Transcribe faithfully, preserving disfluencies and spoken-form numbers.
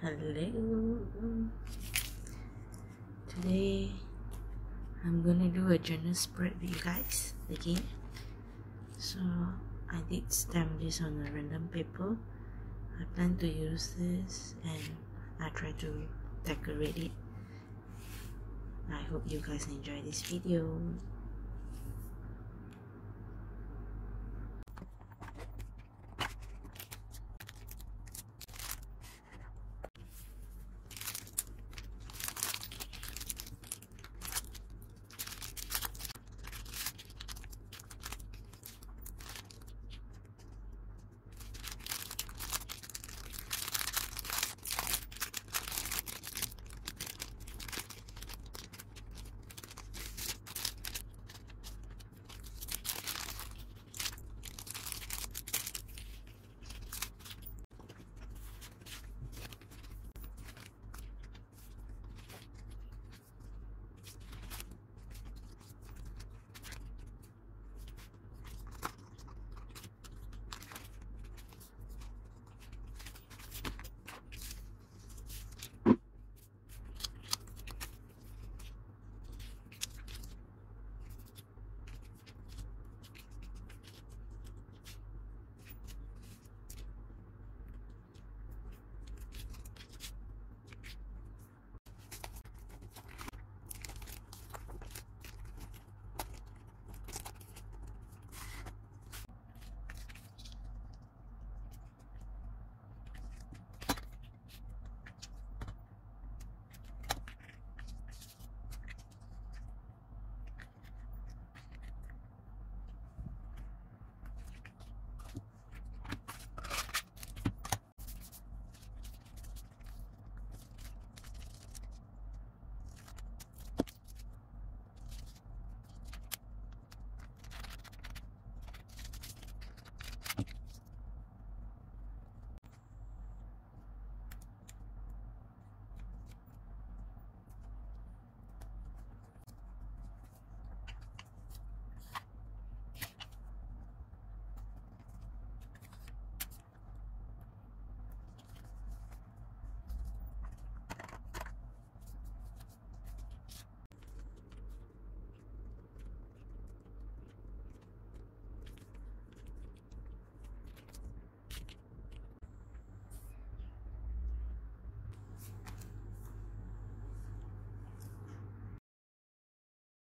Hello. Today I'm gonna do a journal spread with you guys again. So I did stamp this on a random paper. I plan to use this and I try to decorate it. I hope you guys enjoy this video.